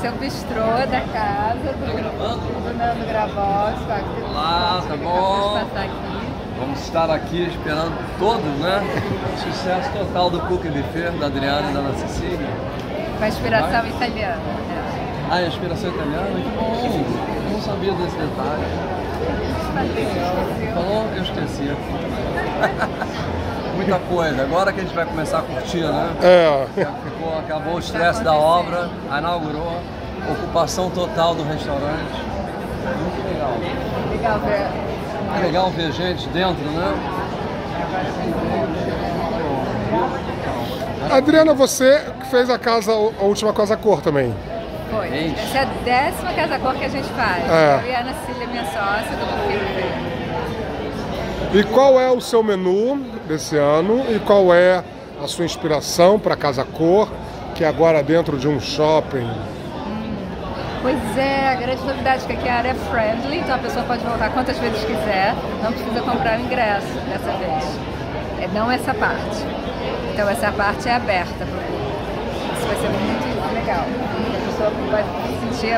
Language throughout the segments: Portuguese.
esse é o bistrô da casa do Nando Grabowski. Olá, tá bom? Vamos estar aqui esperando todos, né? Sucesso total do Cookie Buffet, da Adriana e da Ana Cecília. Com a inspiração italiana. Ah, a inspiração italiana? Que bom! Eu não sabia desse detalhe. Falou? Eu esqueci. Muita coisa. Agora que a gente vai começar a curtir, né? Acabou o estresse da obra, inaugurou, ocupação total do restaurante. Muito legal. Legal ver. É legal ver gente dentro, né? Adriana, você que fez a última Casa Cor também. Foi. Essa é a 10ª Casa Cor que a gente faz. Eu e a Ana Cecília, minha sócia, do Cookie Buffet. E qual é o seu menu desse ano e qual é a sua inspiração para Casa Cor, que é agora dentro de um shopping? Pois é, a grande novidade é que aqui a área é friendly, então a pessoa pode voltar quantas vezes quiser, não precisa comprar o ingresso dessa vez. Não essa parte. Então essa parte é aberta para o público. Isso vai ser muito legal. A pessoa vai sentir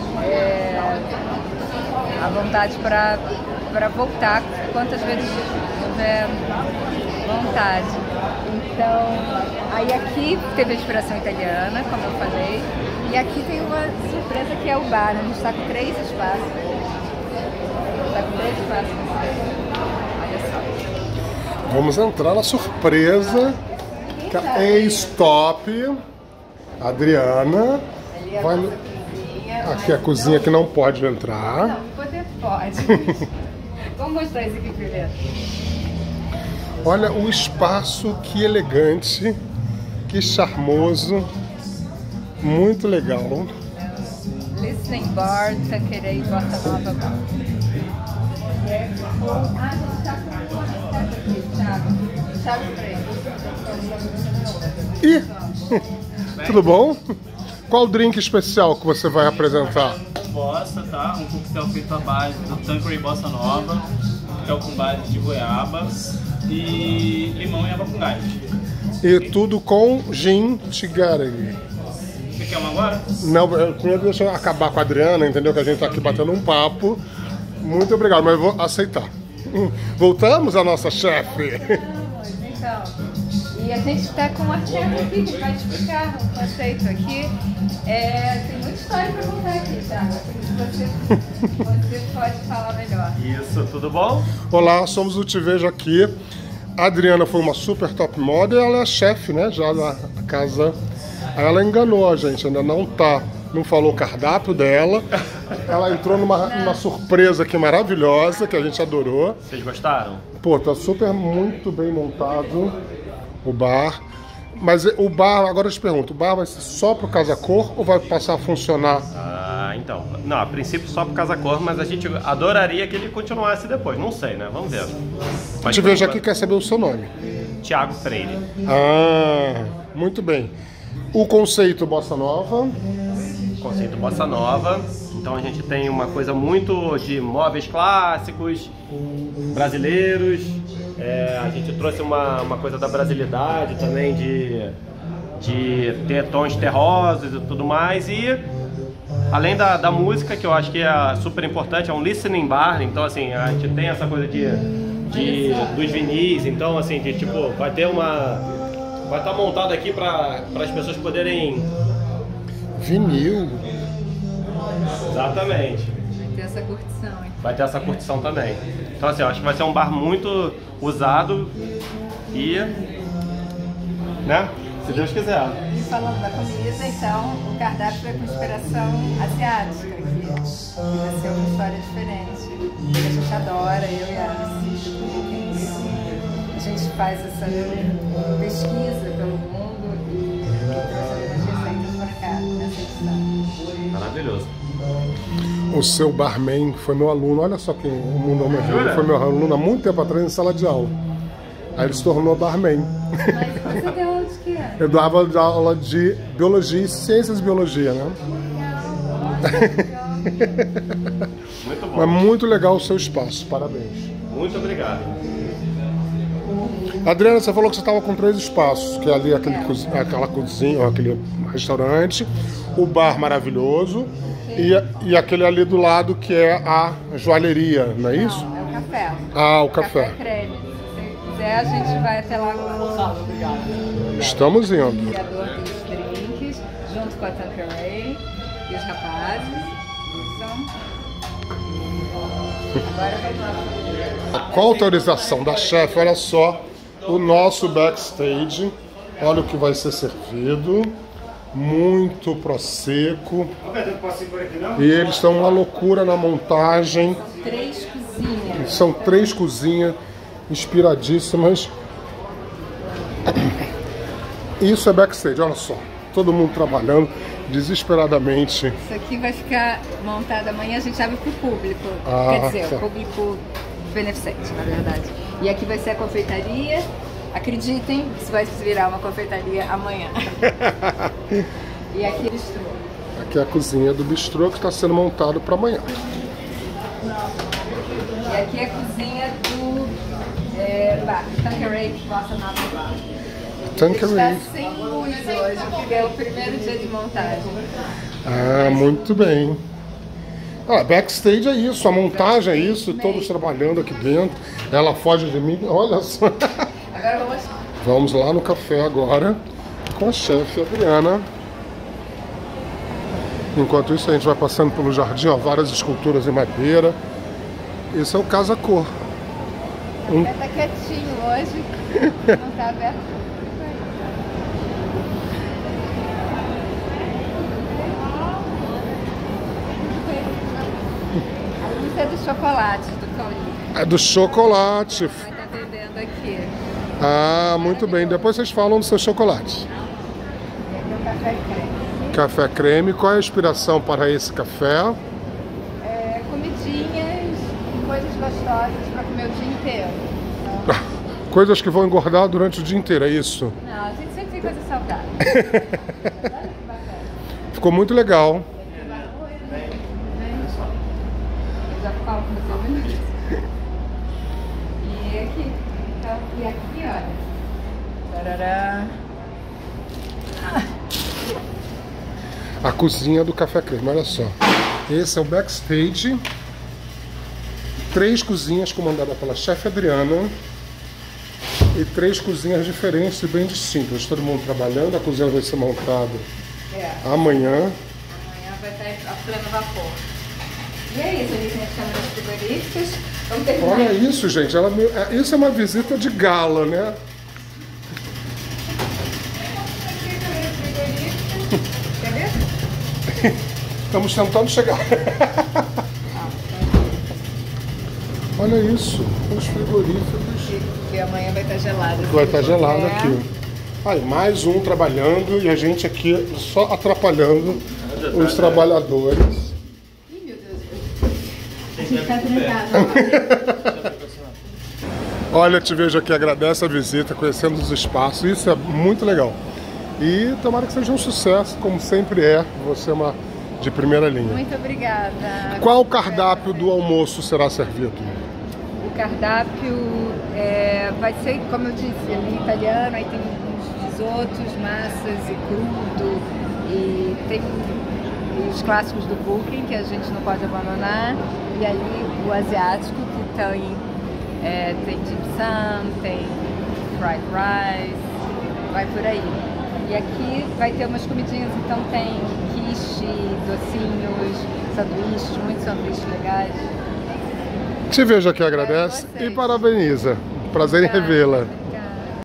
a vontade para voltar quantas vezes tiver vontade. Então, aí aqui teve a inspiração italiana, como eu falei, e aqui tem uma surpresa que é o bar. A gente está com 3 espaços. Está com 3 espaços. Olha só. Vamos entrar na surpresa. Que é Stop. Adriana. Aqui é a cozinha que não pode entrar. Não, poder pode. Vamos mostrar isso aqui primeiro. Olha o espaço, que elegante, que charmoso, muito legal. Listening Bar, Tanqueray, Bossa Nova Bar. A gente está com uma aqui, Thiago E tudo bom? Qual drink especial que você vai apresentar? Bossa, tá? Um coquetel feito à base do Tanqueray Bossa Nova, coquetel com base de goiaba e limão e água com gás. E tudo com gin Tigaragi. Você quer uma agora? Não, primeiro deixa eu acabar com a Adriana, entendeu? Que a gente tá aqui batendo um papo. Muito obrigado, mas eu vou aceitar. Voltamos à nossa chefe. Então, e a gente está com um arquiteto aqui que vai explicar o conceito aqui. Tem muita história para contar aqui, tá? Você pode falar melhor. Isso, tudo bom? Olá, somos o Te Vejo Aqui. A Adriana foi uma super top model, ela é chefe, né? Já na casa. Aí ela enganou a gente, ainda não falou o cardápio dela. Ela entrou numa surpresa aqui maravilhosa, que a gente adorou. Vocês gostaram? Pô, tá super muito bem montado o bar. Mas o bar, agora eu te pergunto, o bar vai ser só pro Casa Cor ou vai passar a funcionar? Então, não, a princípio só pro Casa Cor, mas a gente adoraria que ele continuasse depois, não sei, né? Vamos ver. Mas Te Vejo Aqui, quer saber o seu nome. Thiago Freire. Muito bem. O conceito Bossa Nova. Conceito Bossa Nova. Então a gente tem uma coisa muito de móveis clássicos, brasileiros. A gente trouxe uma coisa da brasilidade também, de ter tons terrosos e tudo mais. E além da música, que eu acho que é super importante, é um listening bar. Então assim, a gente tem essa coisa dos vinis. Então assim, vai estar montado aqui para as pessoas poderem... Vinil. Exatamente. Vai ter essa curtição, hein? Vai ter essa curtição também. Então assim, eu acho que vai ser um bar muito usado e... né? Se Deus quiser. E falando da comida, então, o cardápio é com inspiração asiática aqui. Vai ser uma história diferente. Que a gente adora, eu e a Ana Cecília. A gente faz essa pesquisa pelo mundo e trouxe algumas receitas para cá, nessa edição. Maravilhoso. O seu barman foi meu aluno, olha só que o mundo aumentou. Foi meu aluno há muito tempo atrás em sala de aula. Aí ele se tornou barman. Mas você deu aula de quê? Eu dava aula de biologia e ciências de biologia, né? Muito bom. É muito legal o seu espaço, parabéns. Muito obrigado. Adriana, você falou que você estava com 3 espaços, que é ali aquela cozinha, aquele restaurante, o bar maravilhoso e aquele ali do lado que é a joalheria, não é isso? Não, é o café. Ah, o café. Café creme. Se você quiser, a gente vai até lá com o Estamos indo. criador dos drinks, junto com a Tanqueray e os rapazes. Agora vamos lá. Com a autorização da chefe, olha só o nosso backstage. Olha o que vai ser servido. Muito prosecco. E eles estão uma loucura na montagem. 3 cozinhas. São 3 cozinhas inspiradíssimas. Isso é backstage, olha só. Todo mundo trabalhando desesperadamente. Isso aqui vai ficar montado amanhã, a gente abre para o público. Ah, Quer dizer, o público beneficente, na verdade. E aqui vai ser a confeitaria. Acreditem, isso vai virar uma confeitaria amanhã. E aqui é bistrô. Aqui é a cozinha do bistrô que está sendo montado para amanhã. E aqui é a cozinha do bar, Tanqueray Bossa Nova Bar. Tanqueray. Está sem luz hoje, porque é o primeiro dia de montagem. Ah, muito bem. Ah, backstage é isso, a montagem é isso, todos trabalhando aqui dentro. Ela foge de mim, olha só. Agora Vamos lá no café agora com a chefe Adriana. Enquanto isso a gente vai passando pelo jardim, ó, várias esculturas em madeira. Esse é o Casa Cor. Tá quietinho hoje, não tá aberto. A luz é do chocolate, do Paulinho. É do chocolate. Vai estar vendendo aqui. Ah, muito bem. Depois vocês falam do seu chocolate. Aqui é o café creme. Café creme. Qual é a inspiração para esse café? Comidinhas, coisas gostosas para comer o dia inteiro. Coisas que vão engordar durante o dia inteiro, é isso? Não, a gente sempre tem coisa saudável. Ficou muito legal. Eu já falo com você um minuto. E aqui, então, e aqui, olha. Tarará. A cozinha do café creme, olha só. Esse é o backstage. 3 cozinhas comandadas pela chefe Adriana. E 3 cozinhas diferentes e bem distintas. Todo mundo trabalhando, a cozinha vai ser montada amanhã. Amanhã vai estar a pleno vapor. E é isso, ali tem as câmeras frigoríficas. Vamos terminar. Olha isso, gente. Isso é uma visita de gala, né? Quer ver? Estamos tentando chegar. Olha isso, os frigoríficos. Que amanhã vai estar gelado. Vai estar gelado aqui. Aí, mais um trabalhando e a gente aqui só atrapalhando os trabalhadores. Ih, meu Deus. A gente está trancado. Olha, te vejo aqui, agradece a visita, conhecendo os espaços. Isso é muito legal. E tomara que seja um sucesso, como sempre é. Você é uma de primeira linha. Muito obrigada. Qual o cardápio do almoço será servido? O cardápio vai ser, como eu disse, ali italiano, aí tem uns risotos, massas e crudo, e tem os clássicos do Booking, que a gente não pode abandonar, e ali o asiático, que tem dim sum, tem fried rice, vai por aí. E aqui vai ter umas comidinhas, então tem quiche, docinhos, sanduíches, muitos sanduíches legais. Te vejo aqui, agradece e parabeniza. Prazer em revê-la.